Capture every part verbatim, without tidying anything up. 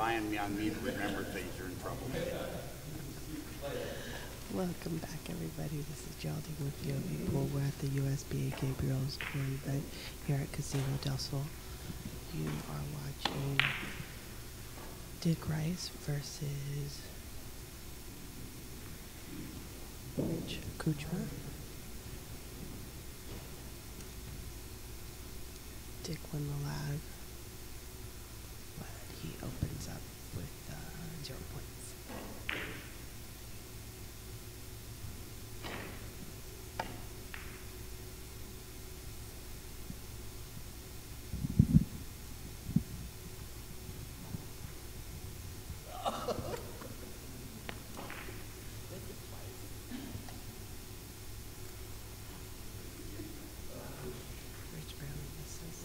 relying on me to remember things, you're in trouble. Welcome back, everybody. This is Geraldine with U O B Pool. We're at the U S B A Gabriel's Tour event here at Casino del Sol. You are watching Dick Rice versus Rich Kuchma. Dick won the lag, but he opens up with uh, zero points. Rich barely misses.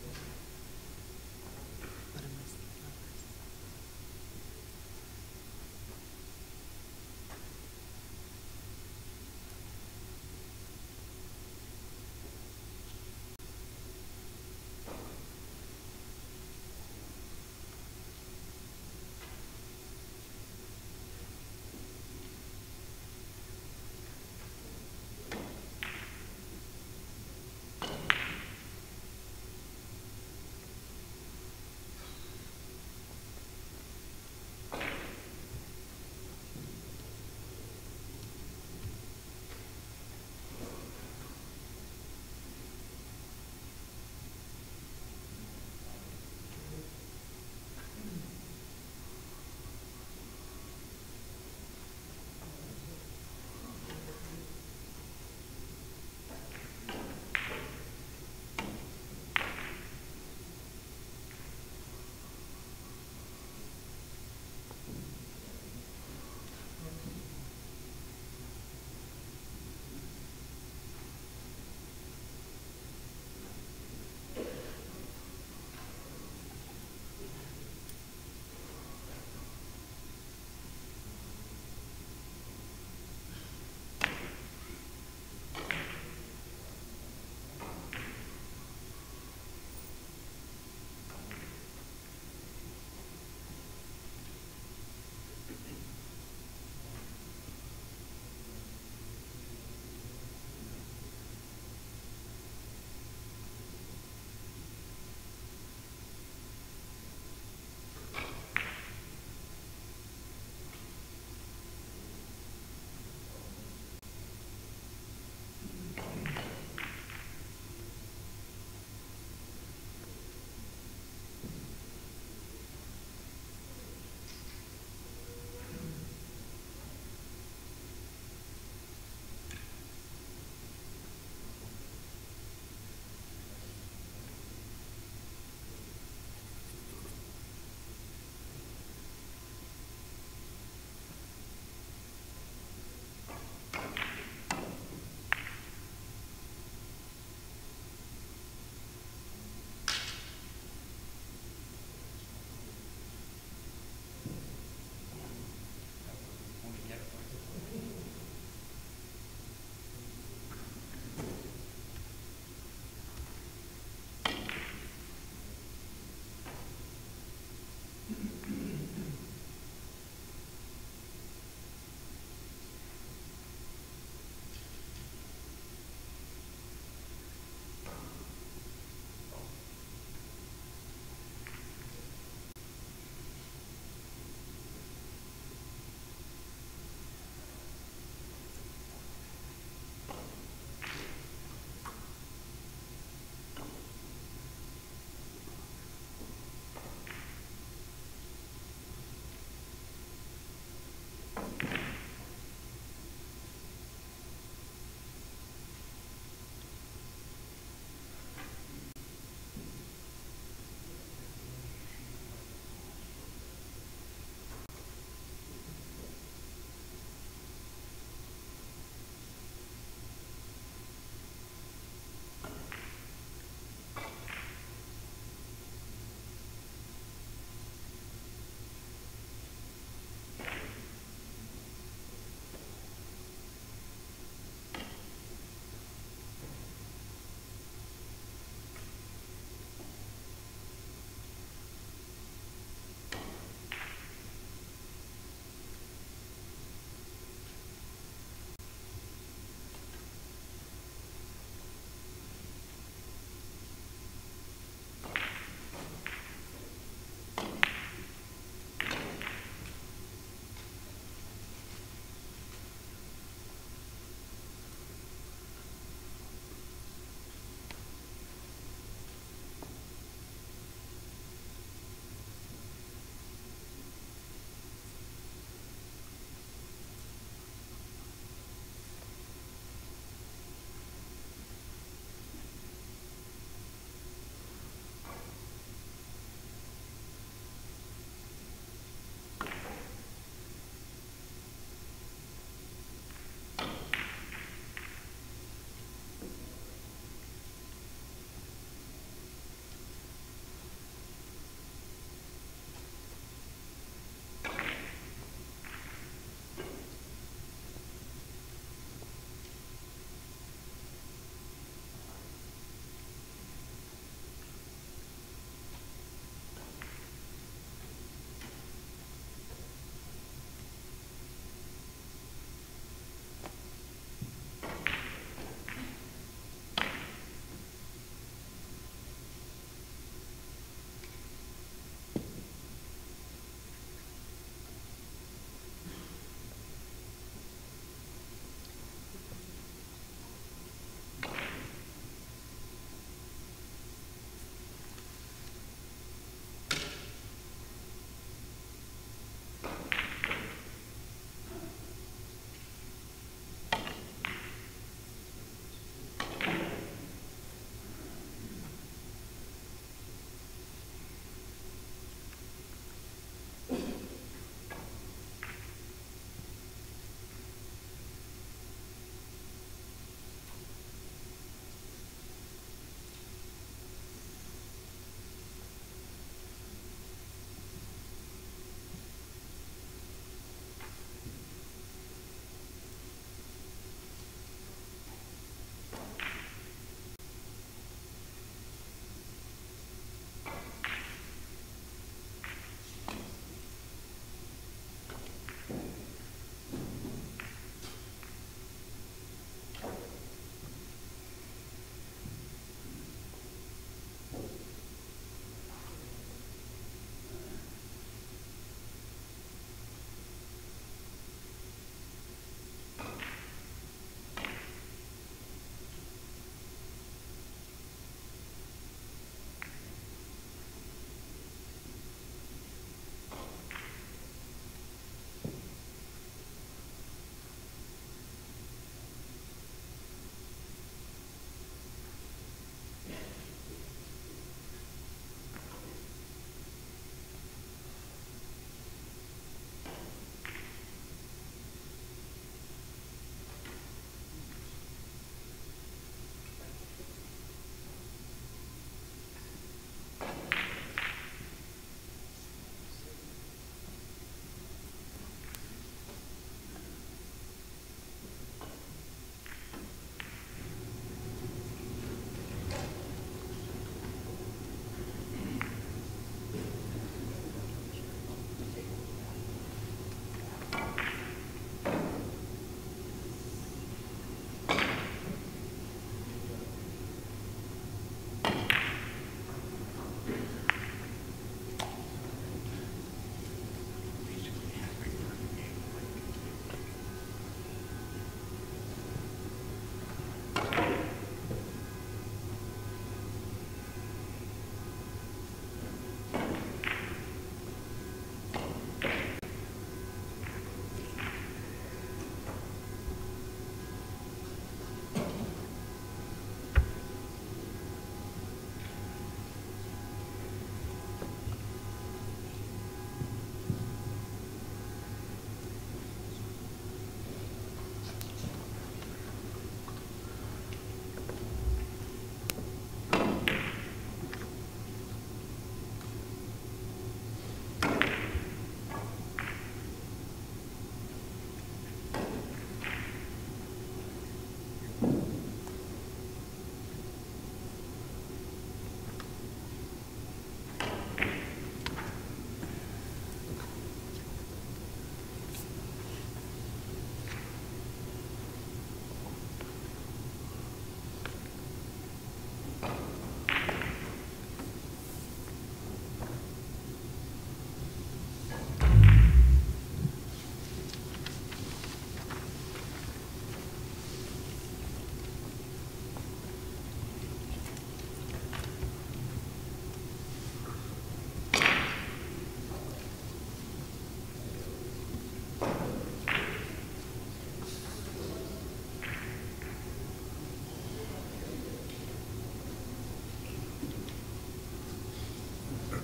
But I missed the numbers.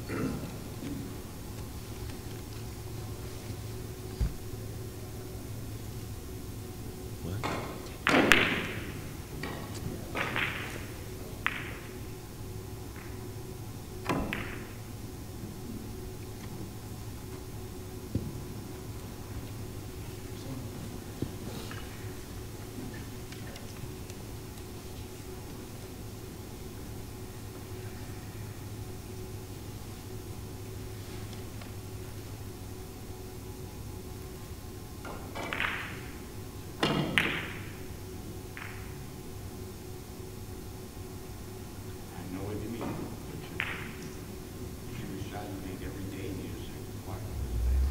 I know what you mean, Richard. She was trying to make everyday music part of his life.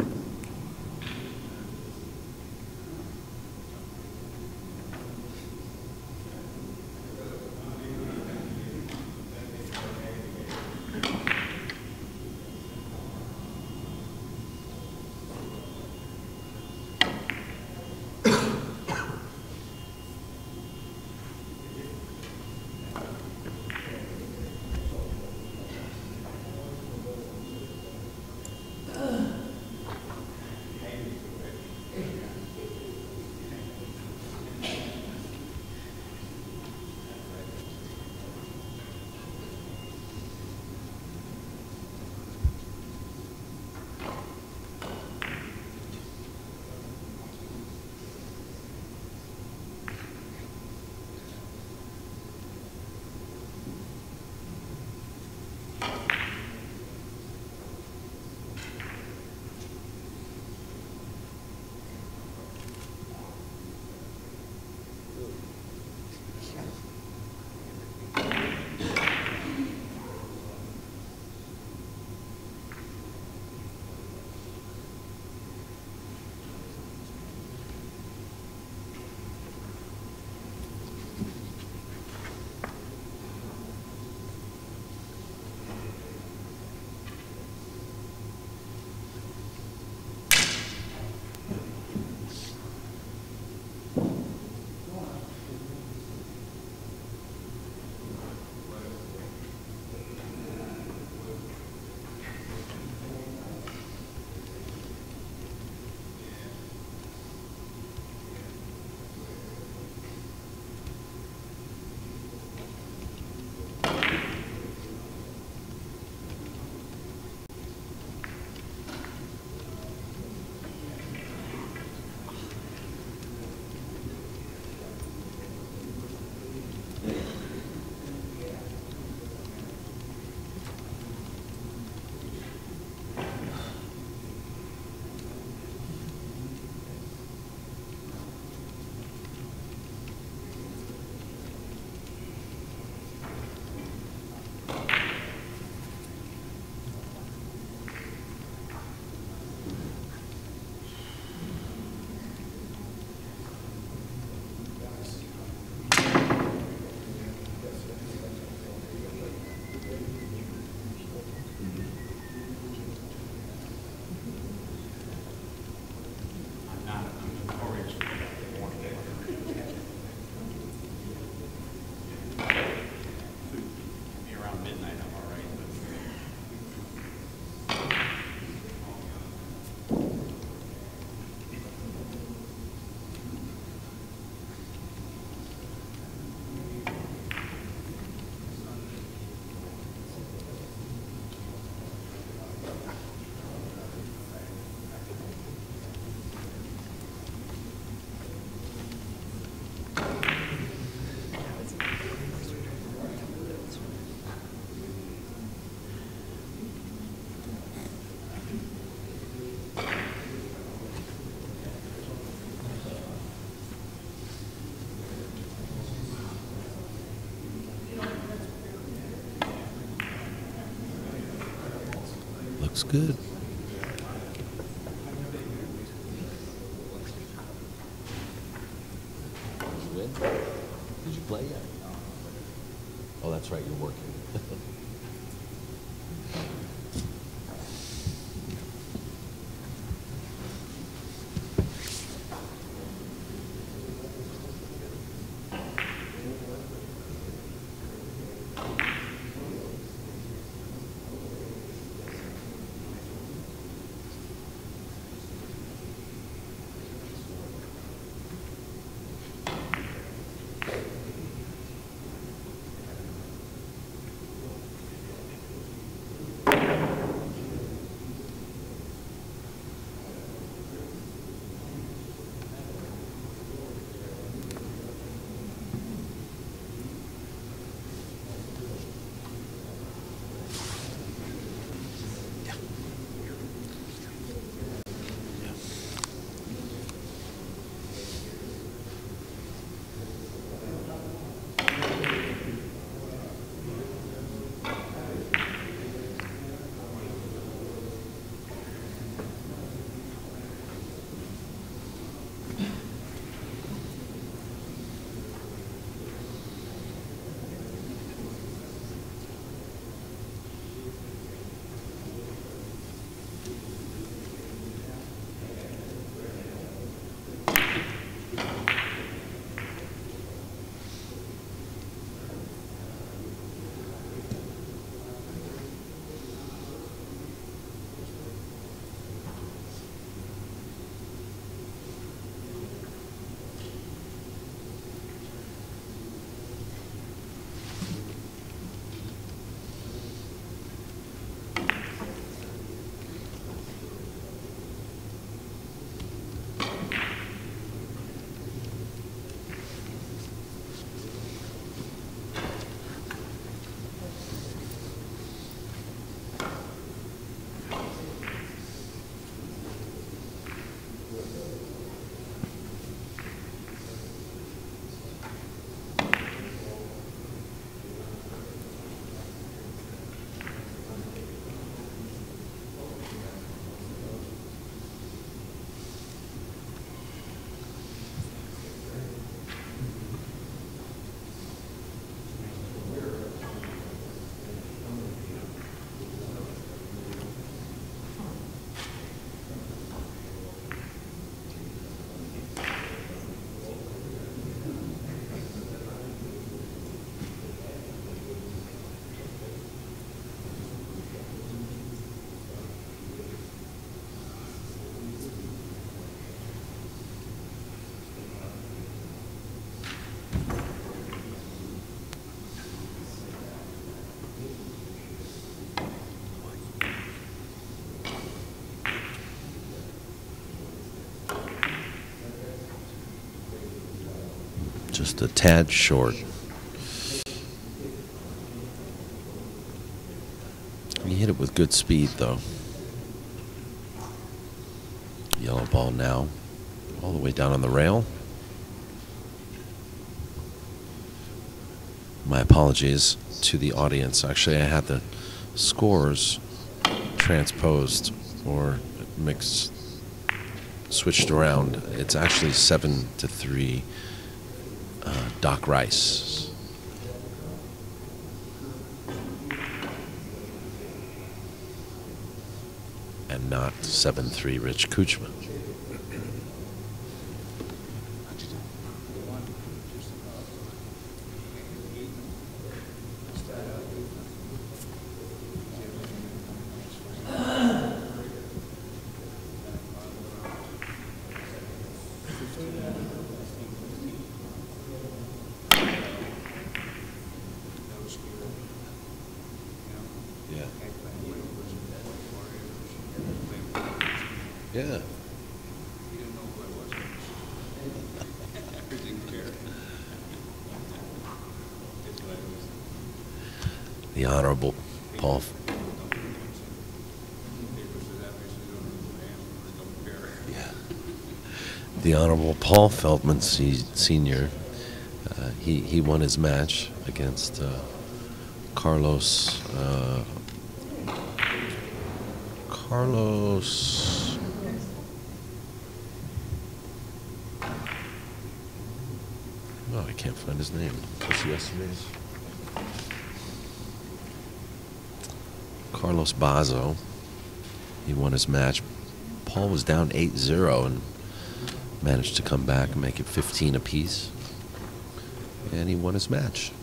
Looks good. Did you win? Did you play yet? Oh, that's right, you're working. Just a tad short. He hit it with good speed, though. Yellow ball now, all the way down on the rail. My apologies to the audience. Actually, I had the scores transposed or mixed, switched around. It's actually seven to three. Uh, Doc Rice. And not seven three Rich Kuchma. Yeah. Yeah. The Honorable Paul. Yeah. The Honorable Paul Feldman Se- Senior Uh, he he won his match against uh, Carlos. Uh, Carlos. Oh, I can't find his name. What's yesterday's? Carlos Bazo. He won his match. Paul was down eight zero and managed to come back and make it fifteen apiece. And he won his match.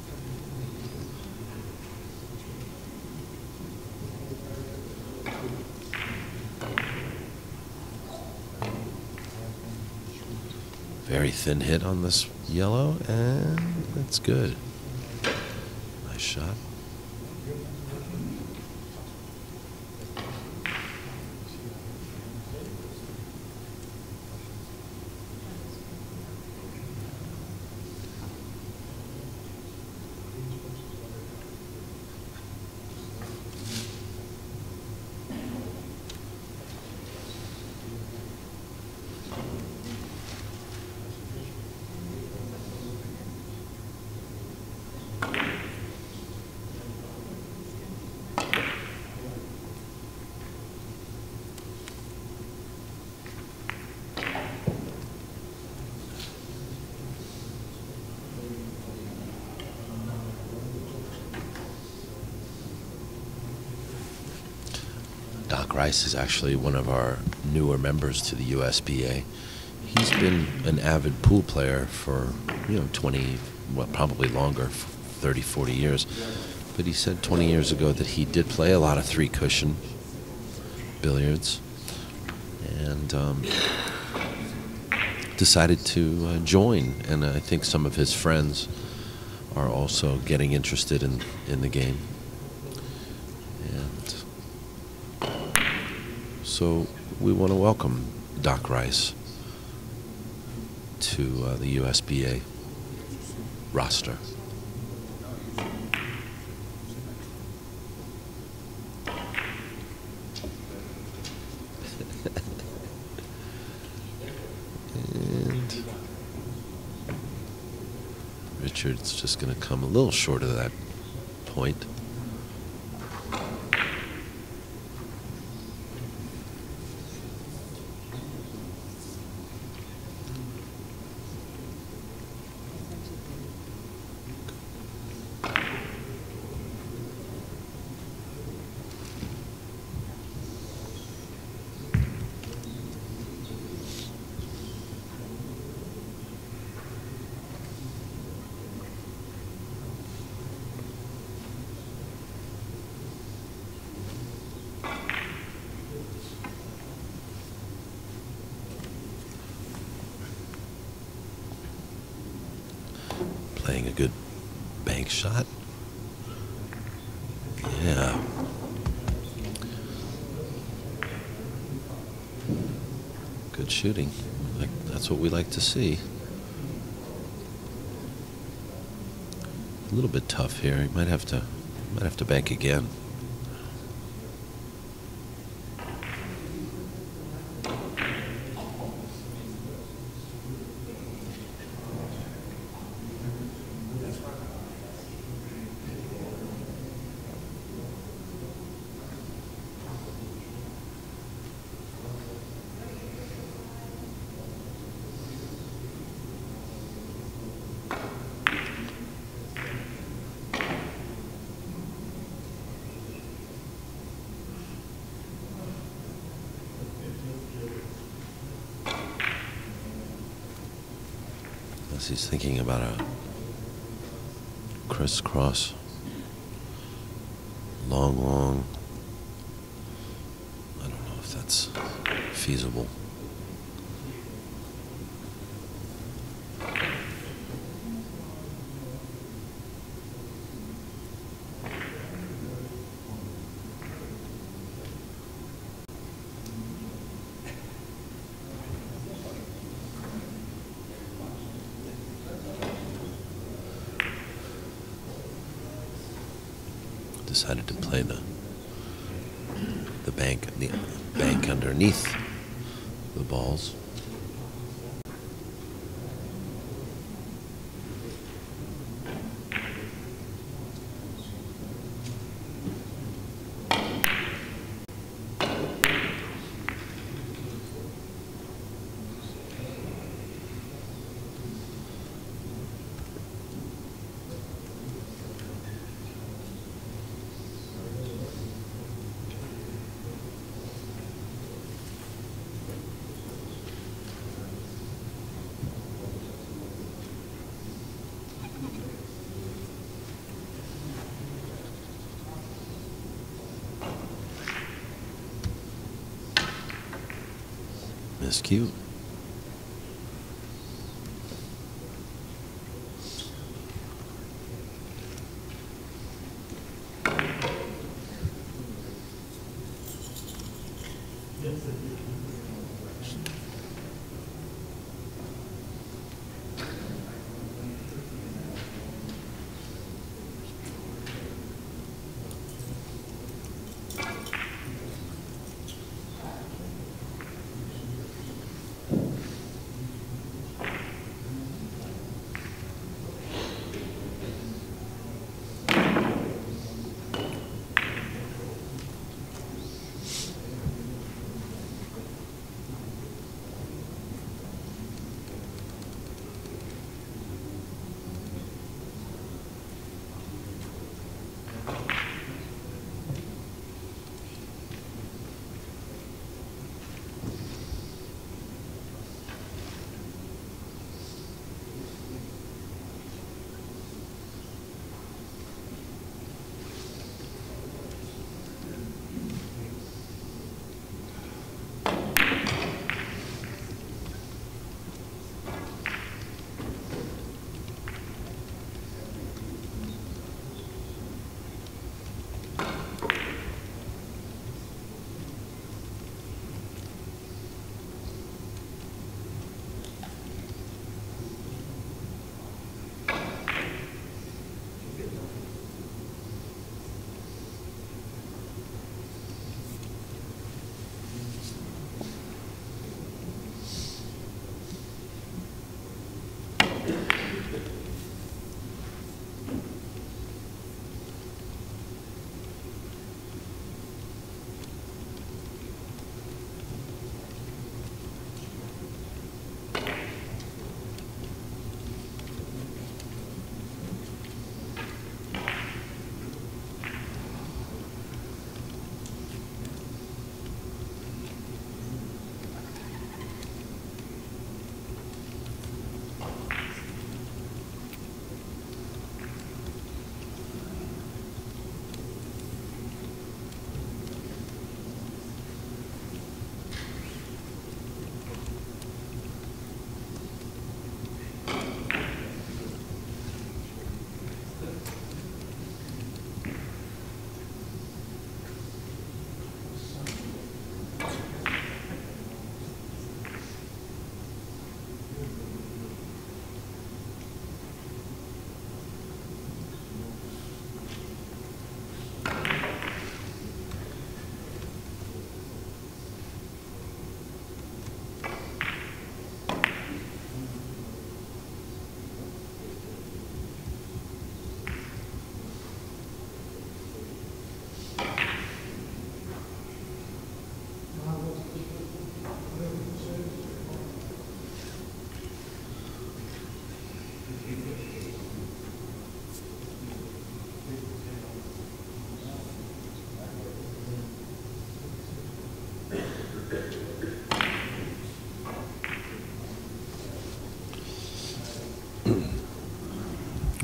Very thin hit on this yellow, and that's good. Nice shot. Doc Rice is actually one of our newer members to the U S B A. He's been an avid pool player for, you know, twenty, well, probably longer, thirty, forty years. But he said twenty years ago that he did play a lot of three cushion billiards and um, decided to uh, join. And I think some of his friends are also getting interested in, in the game. And so we want to welcome Doc Rice to uh, the U S B A roster. And Richard's just going to come a little short of that point. Playing a good bank shot. Yeah. Good shooting. Like, that's what we like to see. A little bit tough here. He might have to, might have to bank again. As he's thinking about a crisscross, long, long. I don't know if that's feasible. Decided to play the the bank the bank underneath the balls. Miscue.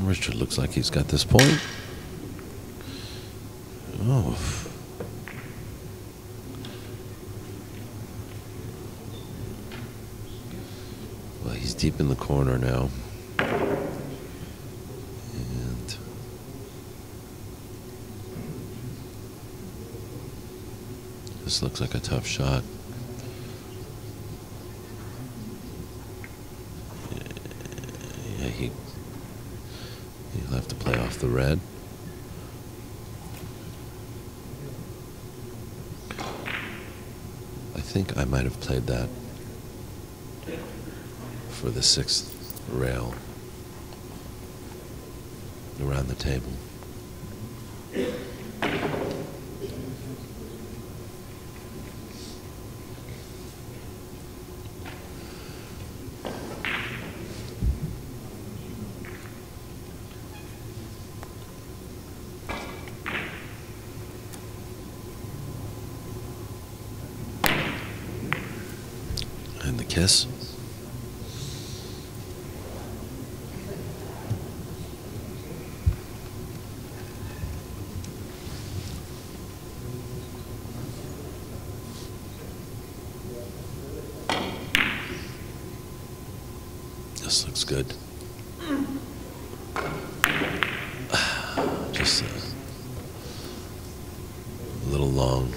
Richard looks like he's got this point. Oh. Well, he's deep in the corner now. And this looks like a tough shot. Yeah, he he'll have to play off the red. I think I might have played that for the sixth rail around the table. And the kiss. This looks good. Just a little long.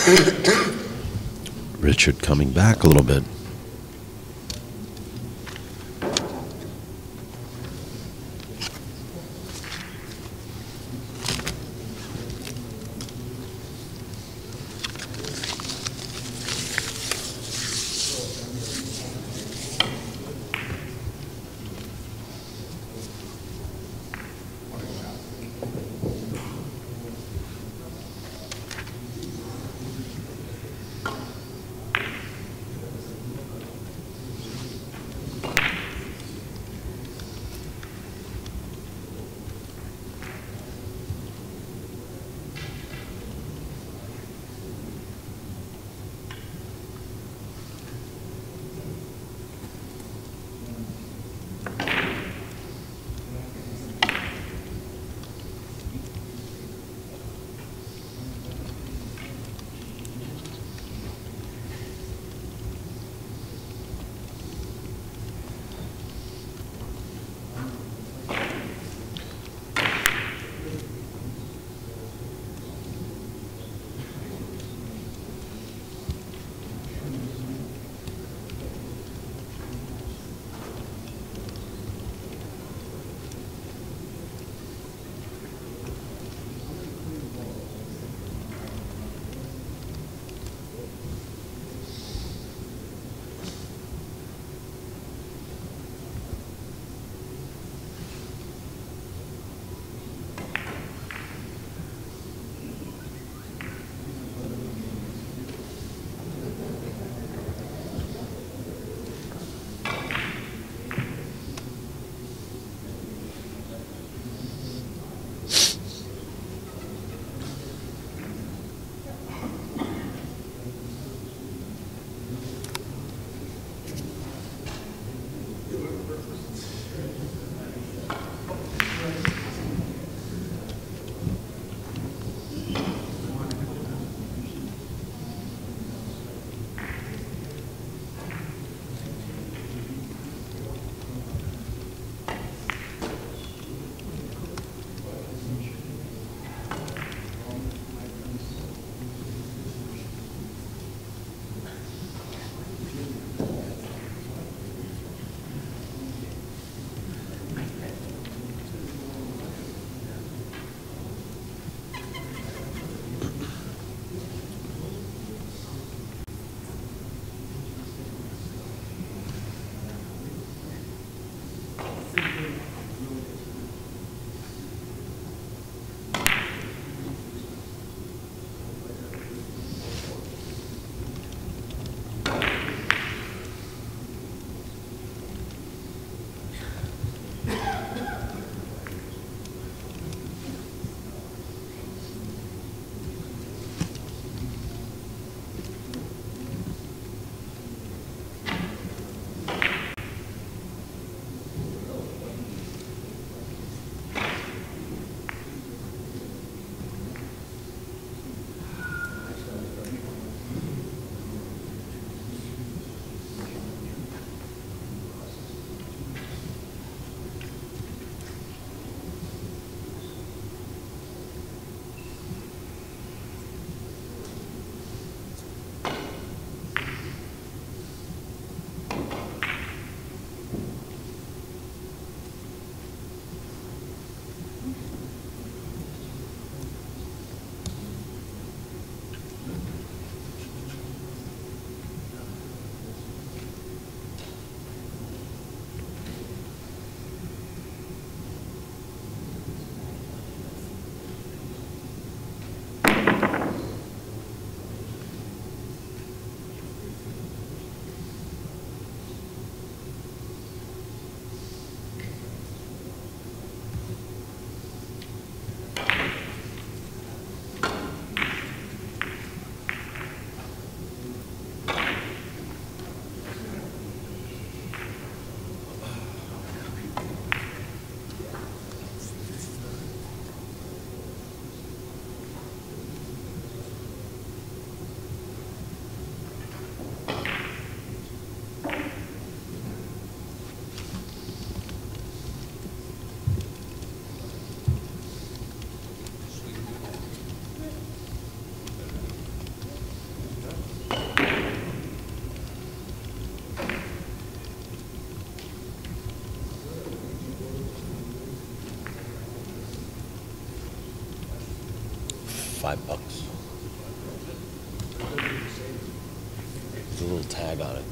Richard coming back a little bit. five bucks. There's a little tag on it.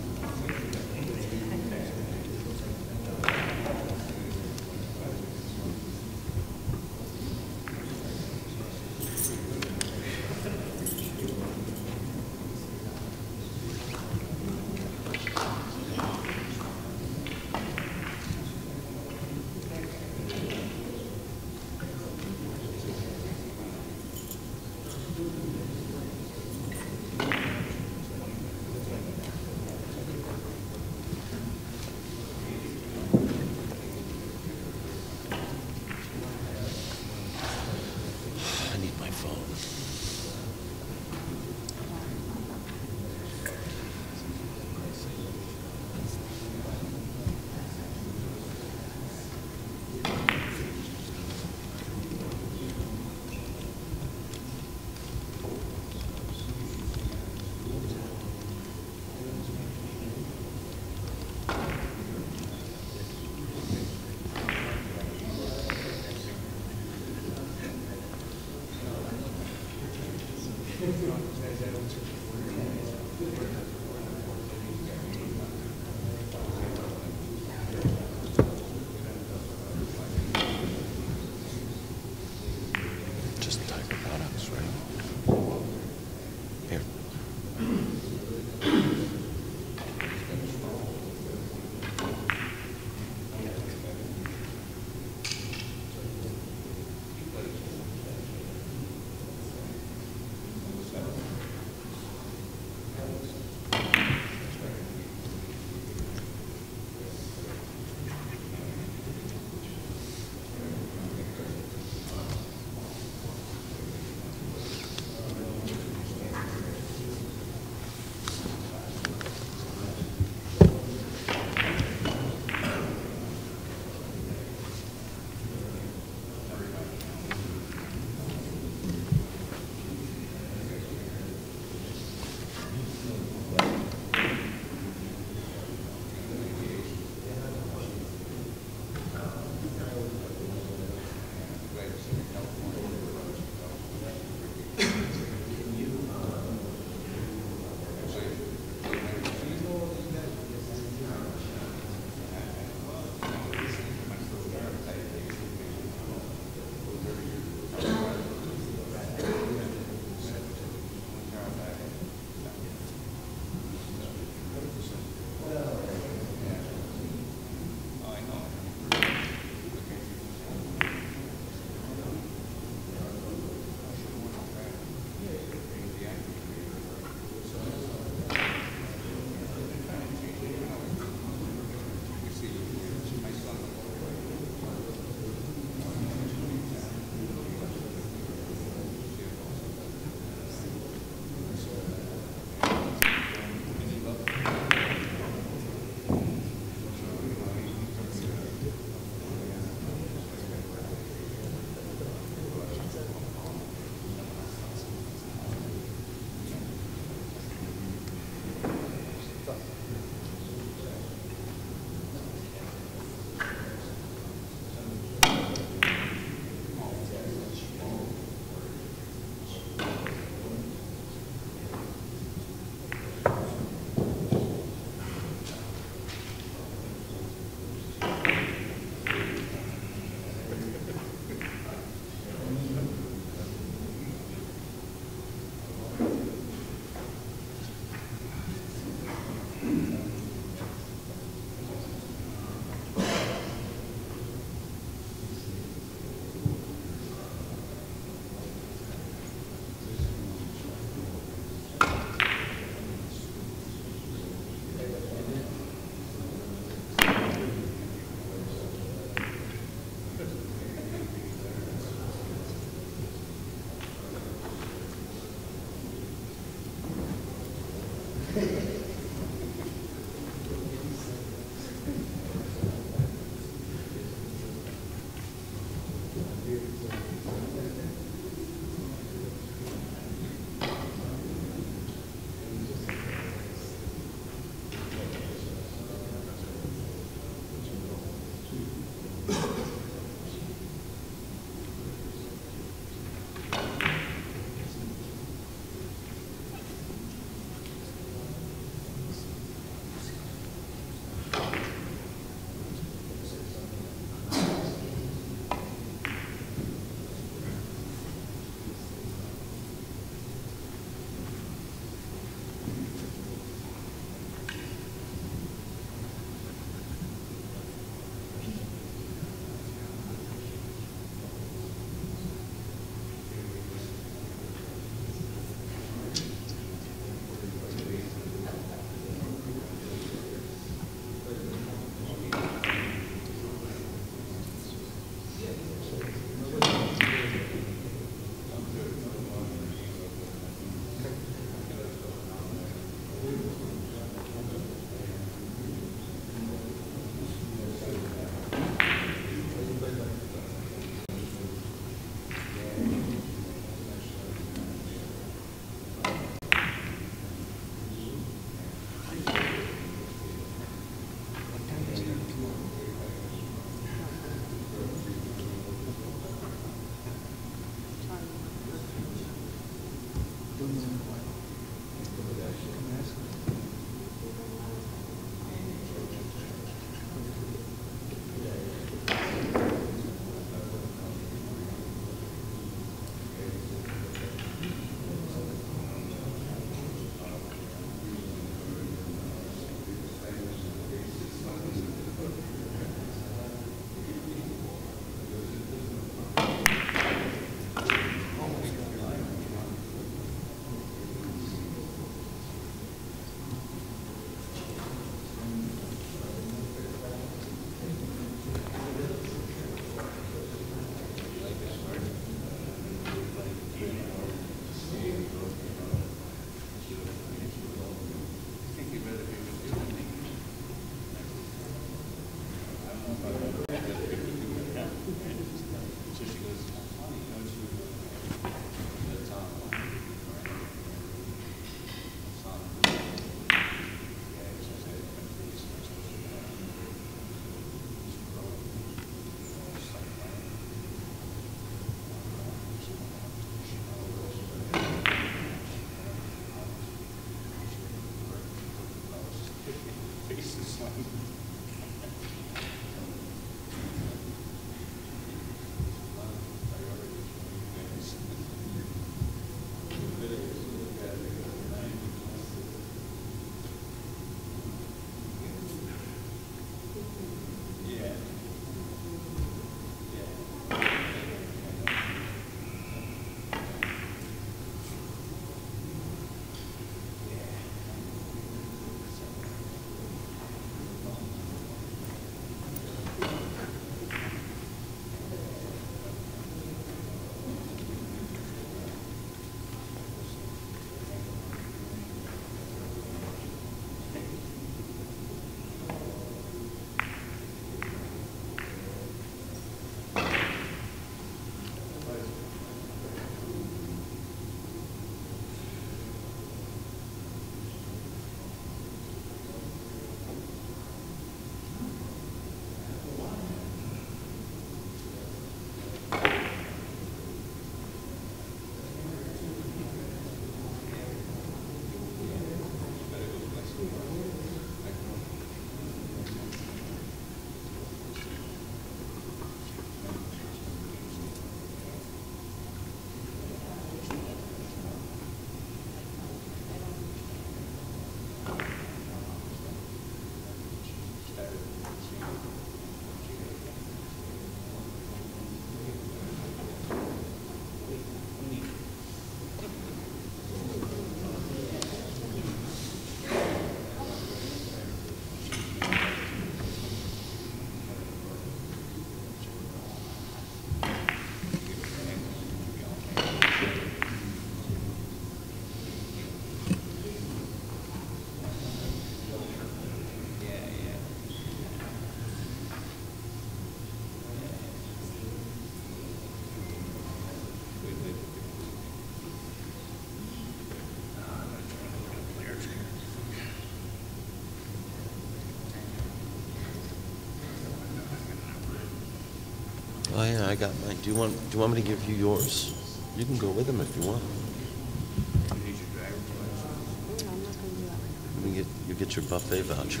Oh yeah, I got mine. Do you want? Do you want me to give you yours? You can go with him if you want. You need your driver's license. No, I'm not going to do that right Let me get you get your buffet voucher.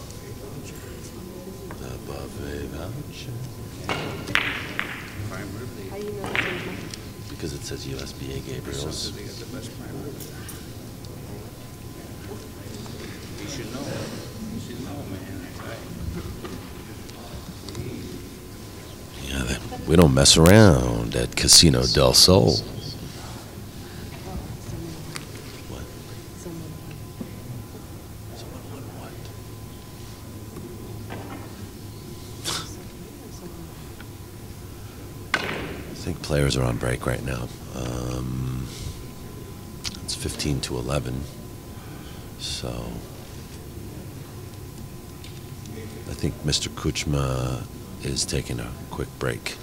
The buffet voucher. Prime rib, now. How they, you know that's mine? Because it says U S B A Gabriel's. sometimes they got the best prime rib. You should know. You should know, man. I Yeah, they, we don't mess around at Casino del Sol. Oh, What? someone won. Someone won what? Someone I think players are on break right now. Um, it's fifteen to eleven. So I think Mister Kuchma is taking a quick break.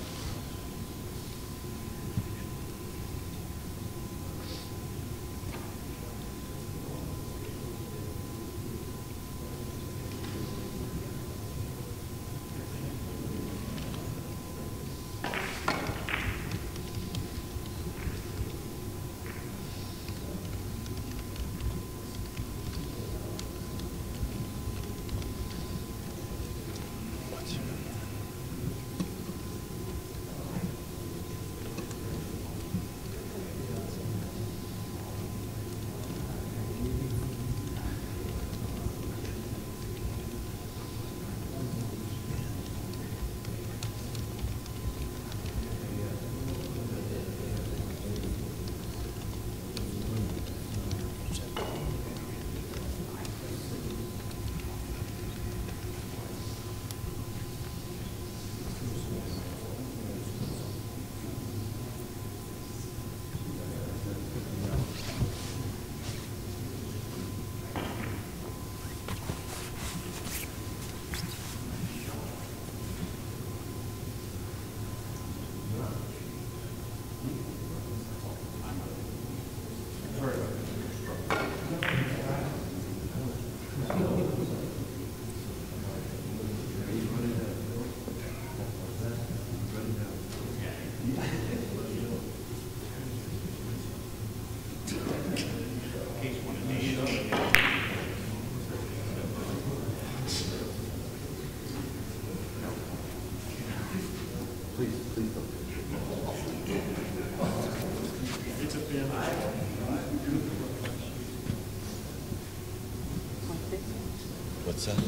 What's that?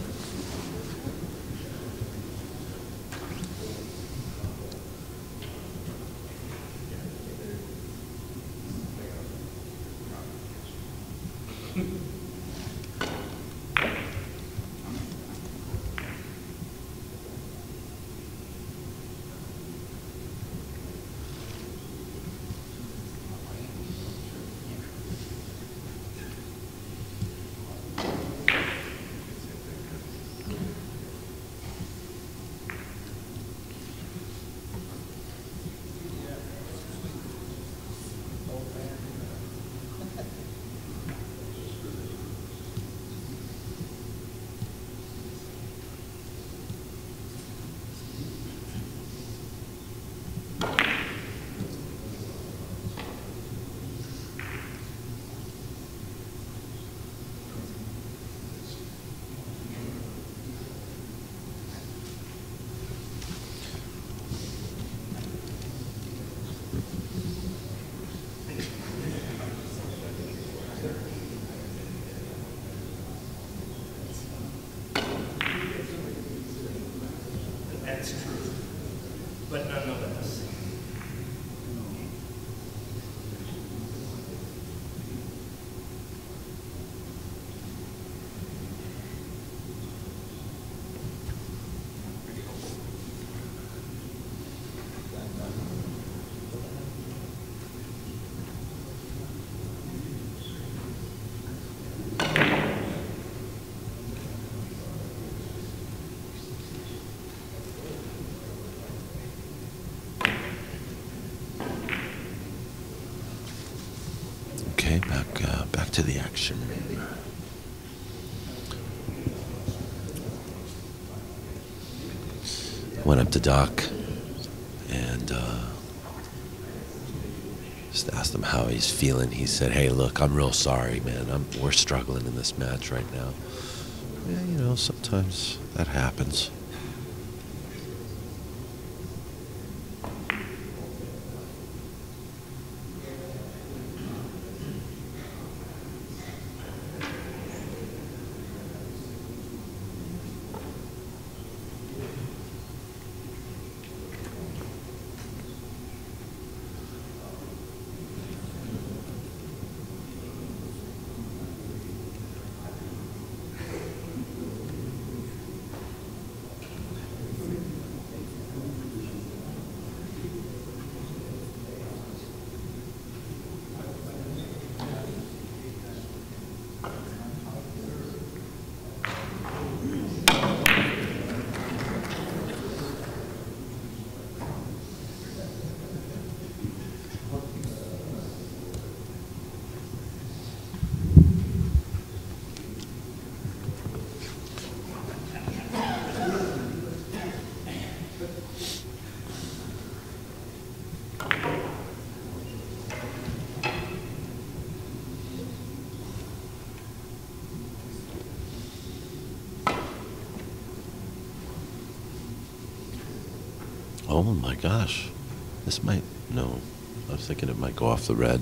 That's true, but nonetheless. Okay, back uh, back to the action. Went up to Doc, and uh, just asked him how he's feeling. He said, "Hey, look, I'm real sorry, man. I'm, we're struggling in this match right now." Yeah, you know, sometimes that happens. Oh my gosh. This might, no. I was thinking it might go off the red.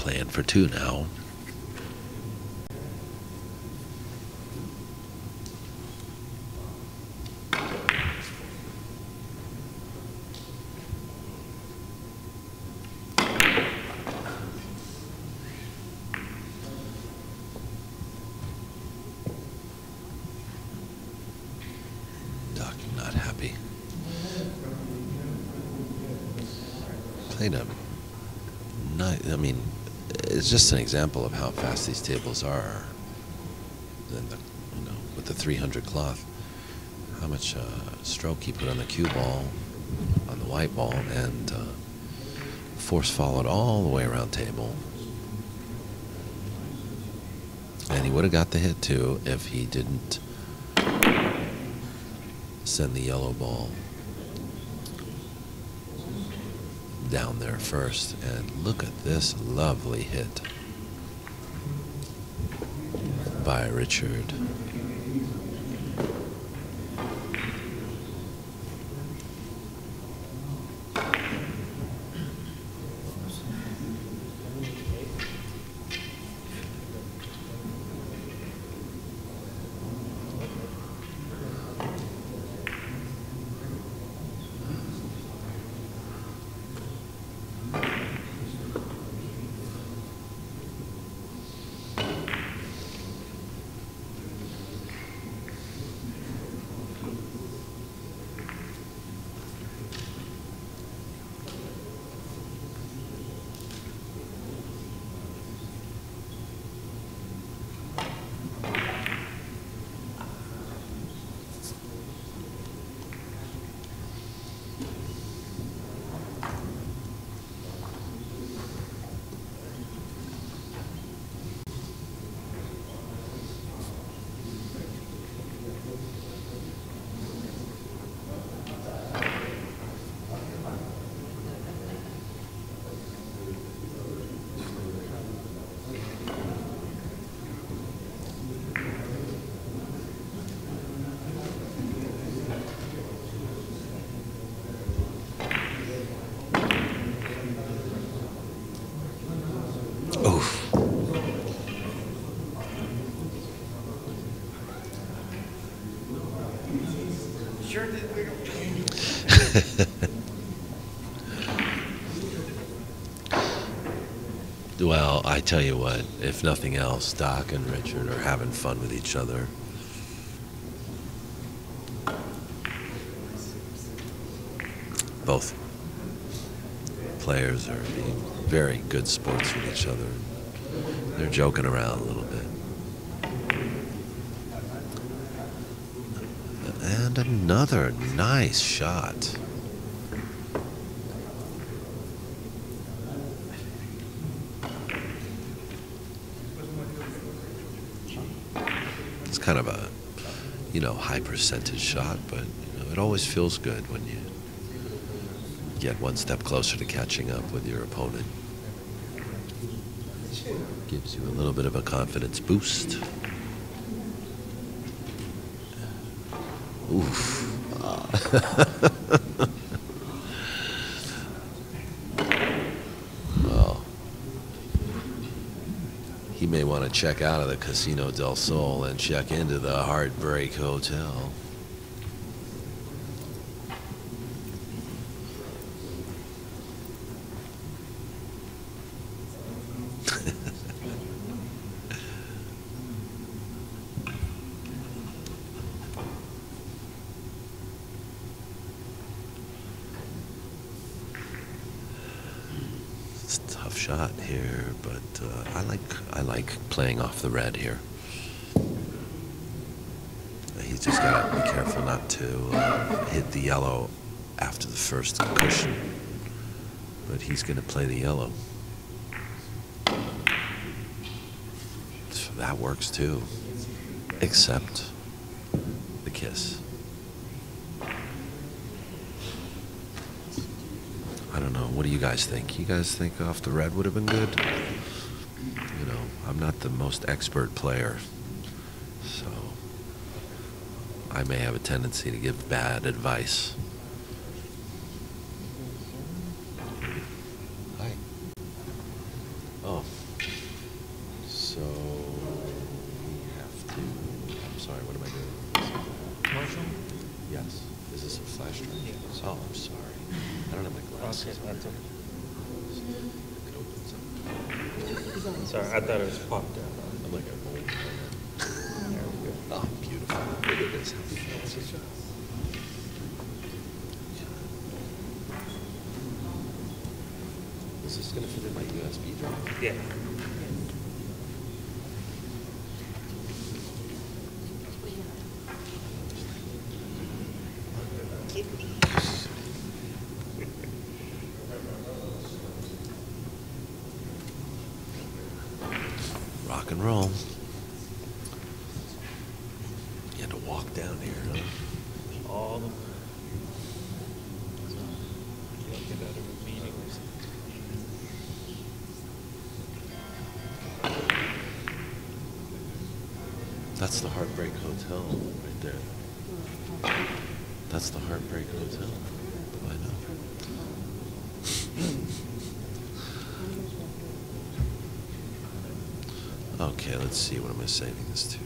playing for two now. Doc not happy. Played a nice, I mean, it's just an example of how fast these tables are. Then the, you know, with the three hundred cloth, how much uh, stroke he put on the cue ball, on the white ball, and uh, force followed all the way around table. And he would have got the hit too if he didn't send the yellow ball down there first. And look at this lovely hit by Richard. Oof. Sure did. Well, I tell you what, if nothing else, Doc and Richard are having fun with each other. Both players are being very good sports with each other. They're joking around a little bit. And another nice shot. It's kind of a, you know, high percentage shot, but you know, it always feels good when you get one step closer to catching up with your opponent. Gives you a little bit of a confidence boost. Oof. Well, he may want to check out of the Casino del Sol and check into the Heartbreak Hotel. It's a tough shot here, but uh, I like I like playing off the red here. He's just got to be careful not to uh, hit the yellow after the first cushion, but he's going to play the yellow. So that works too, except the kiss. I don't know. What do you guys think? You guys think off the red would have been good? You know, I'm not the most expert player, so I may have a tendency to give bad advice. Hi. Oh. Oh, I'm sorry. I don't have my glasses. Okay, that's okay. Could open some. Sorry, I thought it was popped out. I'm like a bowl. There we go. Oh, beautiful. Look at this. Is this gonna fit in my U S B drive? Yeah. Rock and roll. You had to walk down here, huh? All the. Get out of a meeting or something. That's the Heartbreak Hotel right there. That's the Heartbreak Hotel. I know. Okay, let's see. What am I saving this to?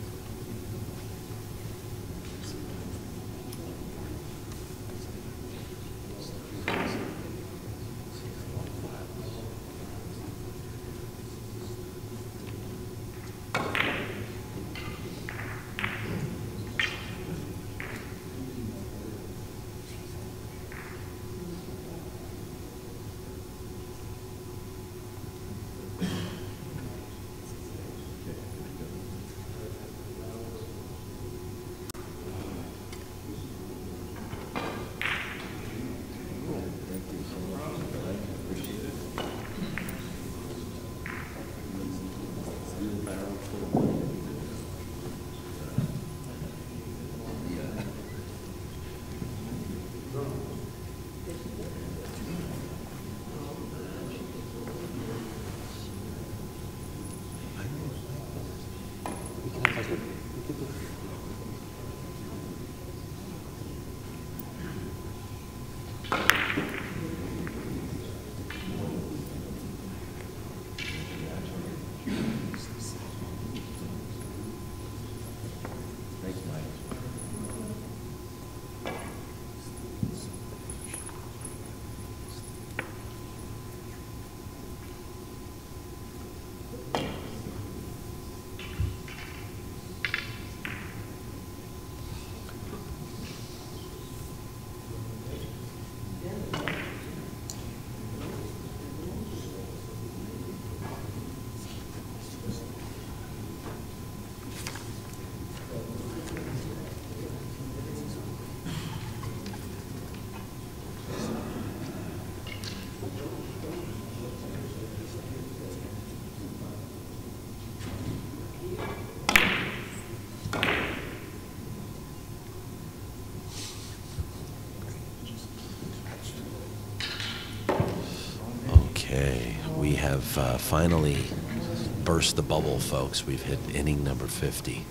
Okay, we have uh, finally burst the bubble, folks. We've hit inning number fifty.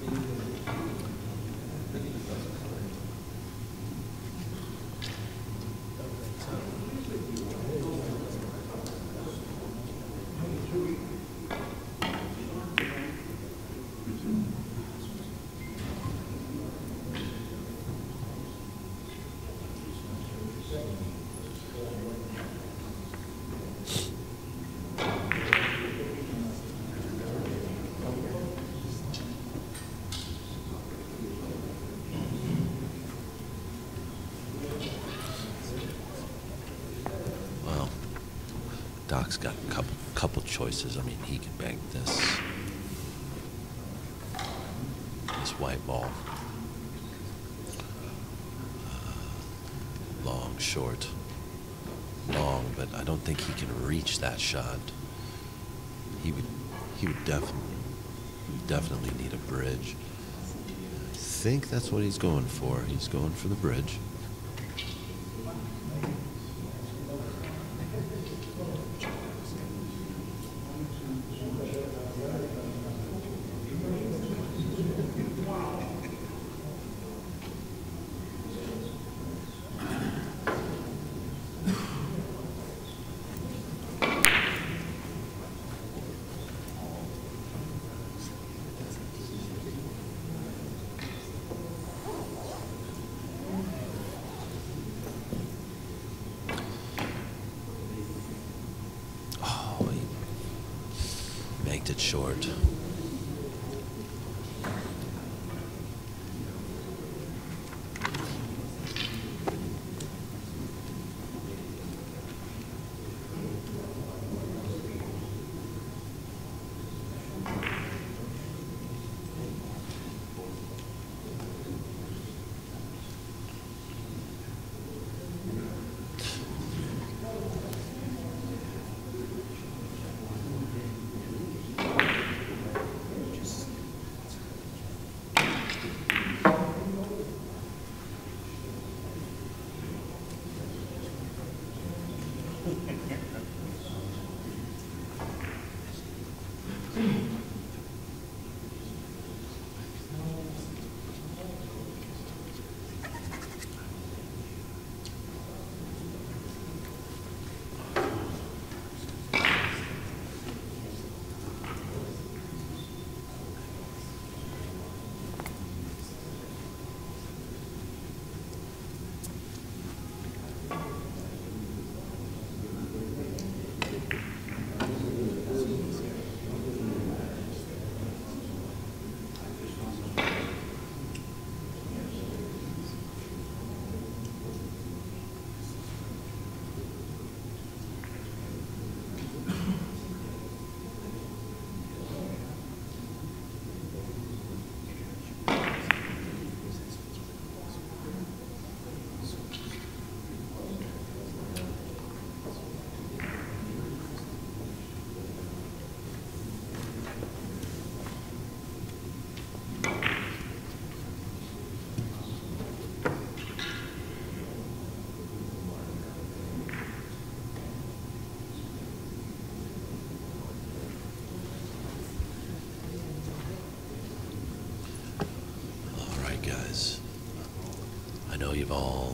Well, Doc's got a couple couple choices. I mean, he can bank this this white ball, uh, long, short, long, but I don't think he can reach that shot. He would he would definitely he would definitely need a bridge. I think that's what he's going for. He's going for the bridge. it short. Guys, I know you've all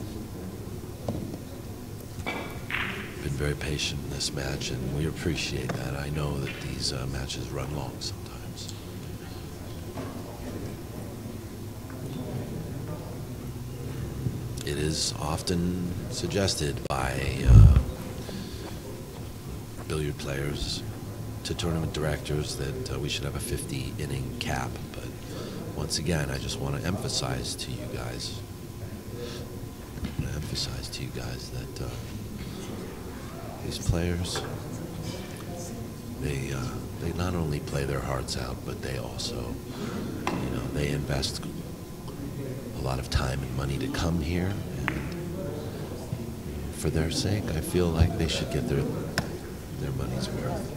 been very patient in this match, and we appreciate that. I know that these uh, matches run long sometimes. It is often suggested by uh, billiard players to tournament directors that uh, we should have a fifty inning cap, but once again, I just want to emphasize to you guys, I want to emphasize to you guys that uh, these players, they uh, they not only play their hearts out, but they also, you know, they invest a lot of time and money to come here, and for their sake, I feel like they should get their their money's worth.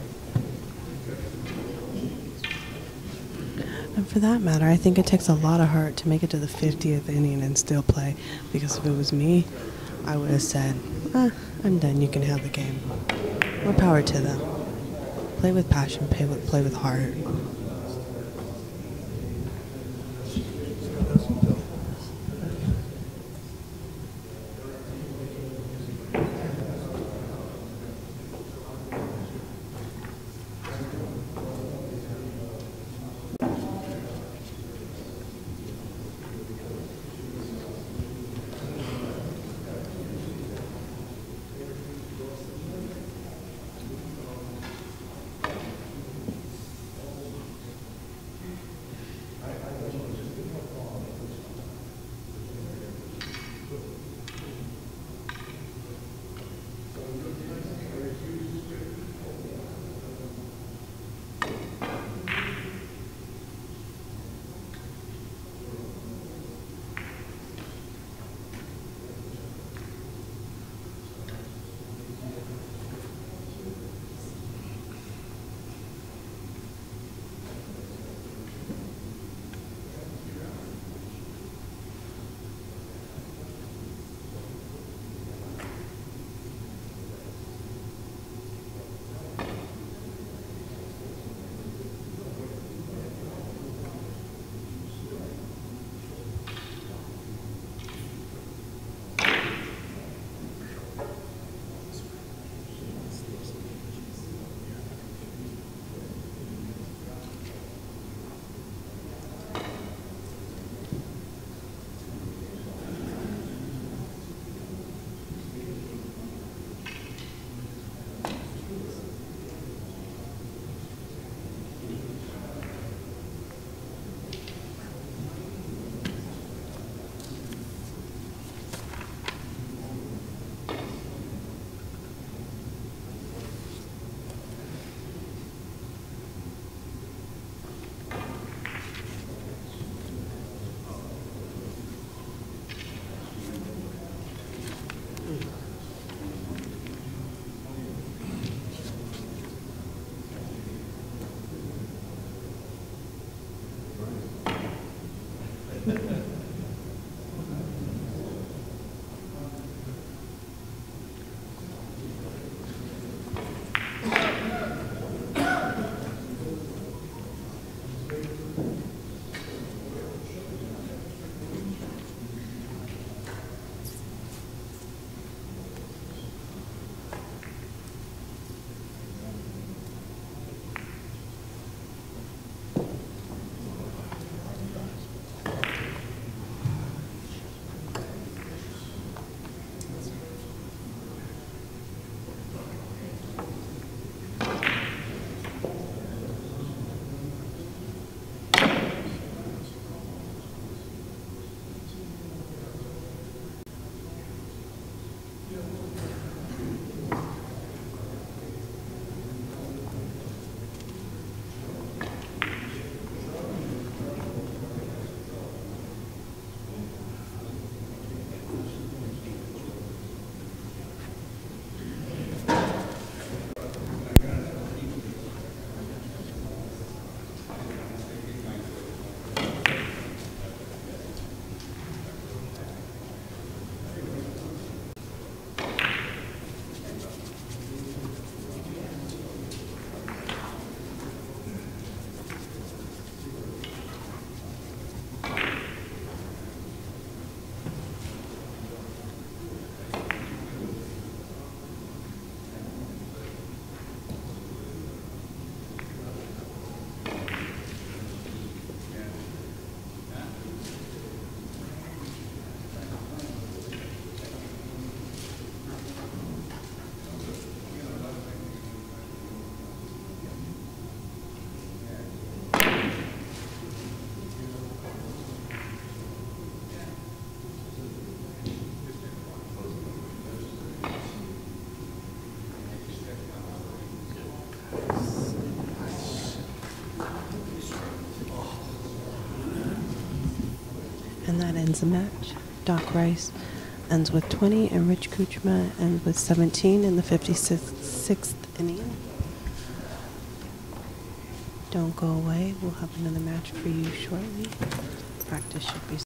And for that matter, I think it takes a lot of heart to make it to the fiftieth inning and still play. Because if it was me, I would have said, ah, I'm done, you can have the game. More power to them. Play with passion, play with, play with heart. ends the match. Doc Rice ends with twenty, and Rich Kuchma ends with seventeen in the fifty-sixth inning. Don't go away. We'll have another match for you shortly. Practice should be